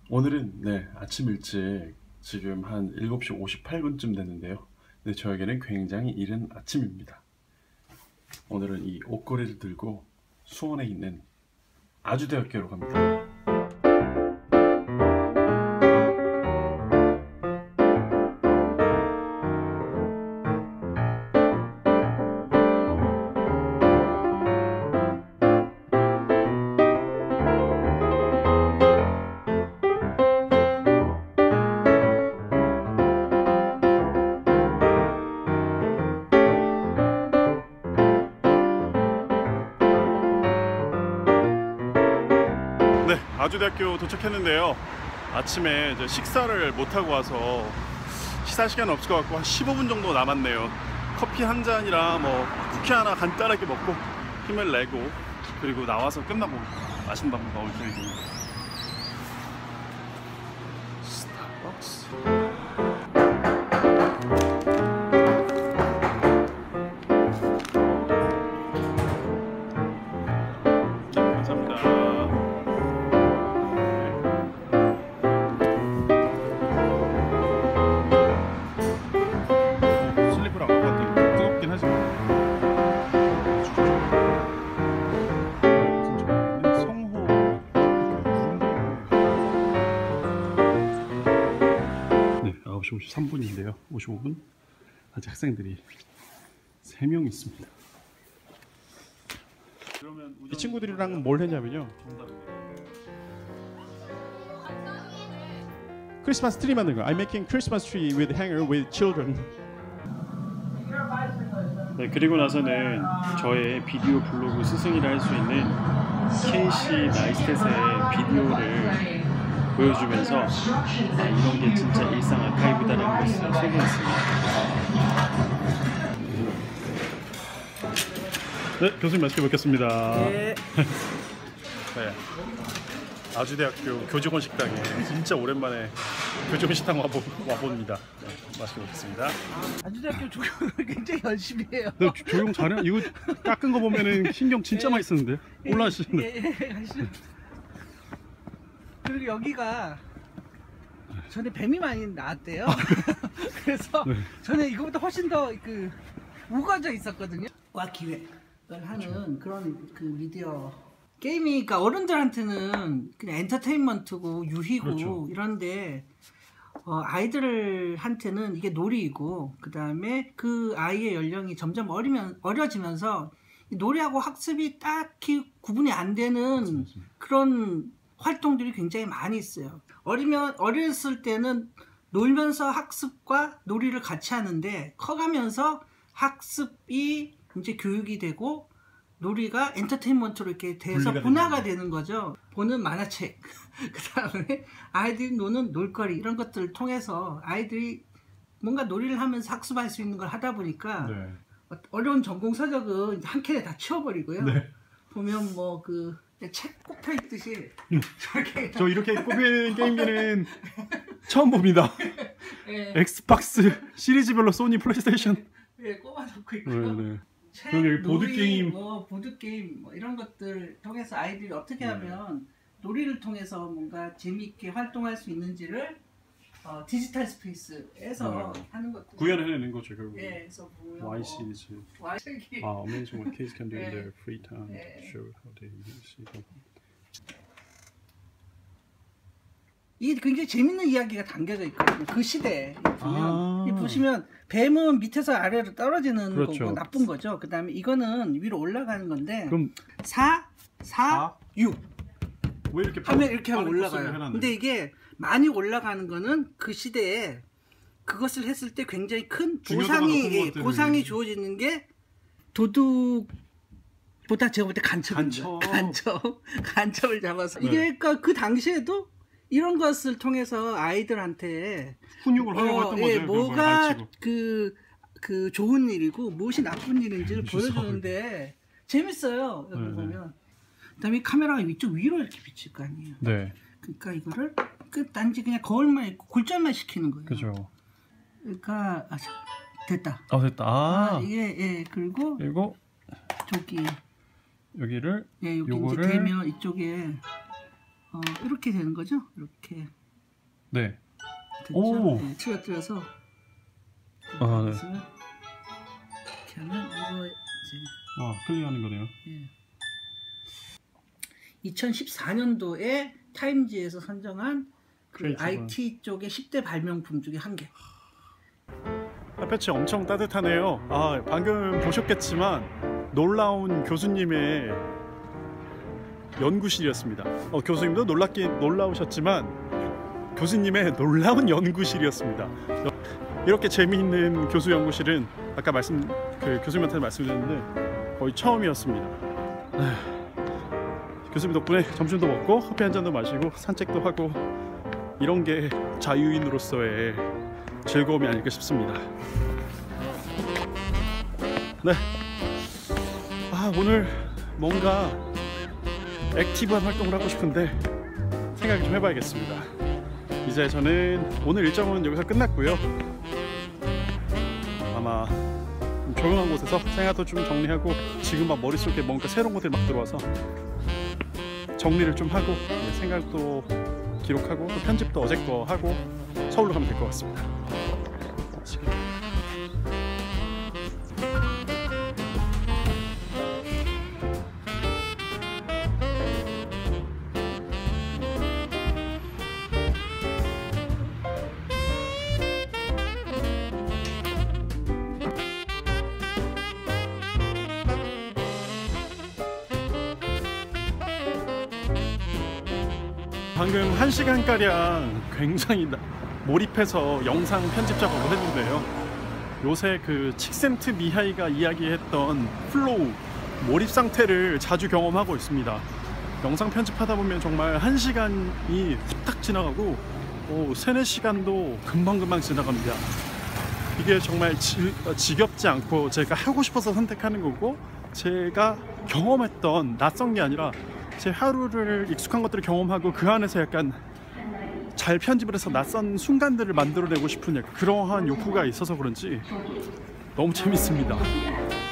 오늘은 아침 일찍 지금 한 7시 58분쯤 됐는데요. 저에게는 굉장히 이른 아침입니다. 오늘은 이 옷걸이를 들고 수원에 있는 아주대학교로 갑니다. 아주대학교 도착했는데요. 아침에 이제 식사를 못하고 와서 식사 시간 없을 것 같고 한 15분 정도 남았네요. 커피 한 잔이랑 뭐 쿠키 하나 간단하게 먹고 힘을 내고 그리고 나와서 끝나고 맛있는 밥 먹을 계획입니다. 스타벅스. 네, 9시 53분인데요. 55분. 아직 학생들이 3명 있습니다. 이 친구들이랑 뭘 했냐면요. 크리스마스 트리 만든 거. I'm making Christmas tree with hanger with children. 네, 그리고 나서는 저의 비디오 블로그 스승이라 할 수 있는 케이시 나이스텟의 비디오를 보여주면서 이런 게 진짜 일상 아카이브다라는 것을 소개했습니다. 네, 교수님 맛있게 먹겠습니다. 네. 네, 아주대학교 교직원 식당에 진짜 오랜만에 교직원 식당 와봅니다. 네, 맛있게 먹겠습니다. 아주대학교 조용을 굉장히 열심히 해요. 네, 조용 잘해. 이거 깎은 거 보면은 신경 진짜 많이 쓰는데. 올라가시는데. 예. 그리고 여기가 전에 뱀이 많이 나왔대요. 그래서 네. 전에 이거보다 훨씬 더 우거져 있었거든요. 과 기획을 하는 그런 미디어 게임이, 그러니까 어른들한테는 그냥 엔터테인먼트고 유희고 그렇죠. 이런데 아이들한테는 이게 놀이이고, 그 다음에 그 아이의 연령이 점점 어려지면서 놀이하고 학습이 딱히 구분이 안 되는 그런 활동들이 굉장히 많이 있어요. 어렸을 때는 놀면서 학습과 놀이를 같이 하는데, 커가면서 학습이 이제 교육이 되고 놀이가 엔터테인먼트로 이렇게 돼서 분화가 되는 거죠. 보는 만화책, 그 다음에 아이들이 노는 놀거리, 이런 것들을 통해서 아이들이 뭔가 놀이를 하면서 학습할 수 있는 걸 하다 보니까 네. 어려운 전공 서적은 한 캔에 다 치워버리고요. 네. 보면 뭐 책 꼽혀 있듯이 저 이렇게 꼽힌 게임기는 처음 봅니다. 네. 엑스박스 시리즈별로 소니 플레이스테이션 꼽아놓고 있고요. 네. 그리고 여기 보드게임, 보드게임 이런 것들 통해서 아이들이 어떻게 하면 놀이를 통해서 뭔가 재미있게 활동할 수 있는지를 디지털 스페이스에서 하는 것들 구현해내는 거죠, 결국. 네, 그래서 보면 Y 시리즈. Amazing what kids can do in their free time to show how they use it. 이게 굉장히 재밌는 이야기가 담겨져 있거든요. 그 시대에 보시면 뱀은 밑에서 아래로 떨어지는 그렇죠. 거고 나쁜 거죠. 그 다음에 이거는 위로 올라가는 건데, 그럼 4, 6 왜 이렇게 하면 이렇게 하면 올라가요. 근데 이게 많이 올라가는 거는 그 시대에 그것을 했을 때 굉장히 큰 보상이 주어지는 게 도둑보다 제가 볼 때 간첩을 잡아서 이게 그러니까 그 당시에도 이런 것을 통해서 아이들한테 훈육을 하려고 했던 거죠. 뭐가 그 좋은 일이고 무엇이 나쁜 일인지를 보여주는데 재밌어요. 여기 보면. 그다음에 카메라가 이쪽 위로 이렇게 비칠 거 아니에요. 네. 그러니까 이거를 단지 그냥 거울만 있고 골절만 시키는 거예요. 그죠. 그러니까 됐다. 됐다. 이게 그리고 저기 여기를 여기 이제 되면 이쪽에 이렇게 되는 거죠. 이렇게 네. 됐죠? 오. 네, 틀어뜨려서 아, 네. 이렇게 하면 이거 이제 와, 클릭하는 거네요. 2014년도에 타임지에서 선정한 그 크리에이티브. IT 쪽의 10대 발명품 중에 한 개. 햇볕이 엄청 따뜻하네요. 아, 방금 보셨겠지만 놀라운 교수님의 연구실이었습니다. 교수님도 놀라우셨지만 교수님의 놀라운 연구실이었습니다. 이렇게 재미있는 교수 연구실은 아까 교수님한테 말씀드렸는데 거의 처음이었습니다. 교수님 덕분에 점심도 먹고 커피 한 잔도 마시고 산책도 하고 이런 게 자유인으로서의 즐거움이 아닐까 싶습니다. 네. 오늘 뭔가 액티브한 활동을 하고 싶은데 생각 좀 해봐야겠습니다. 이제 저는 오늘 일정은 여기서 끝났고요. 아마 좀 조용한 곳에서 생각도 좀 정리하고 지금 막 머릿속에 뭔가 새로운 것들이 막 들어와서 정리를 좀 하고 생각도 기록하고 또 편집도 어제 거 하고 서울로 가면 될 것 같습니다. 방금 1시간가량 굉장히 몰입해서 영상 편집 작업을 했는데요. 요새 그 칙센트 미하이가 이야기했던 플로우, 몰입 상태를 자주 경험하고 있습니다. 영상 편집하다 보면 정말 1시간이 후딱 지나가고 3, 4시간도 금방금방 지나갑니다. 이게 정말 지겹지 않고 제가 하고 싶어서 선택하는 거고, 제가 경험했던 낯선 게 아니라 제 하루를 익숙한 것들을 경험하고 그 안에서 약간 잘 편집을 해서 낯선 순간들을 만들어내고 싶은 약간 그러한 욕구가 있어서 그런지 너무 재밌습니다.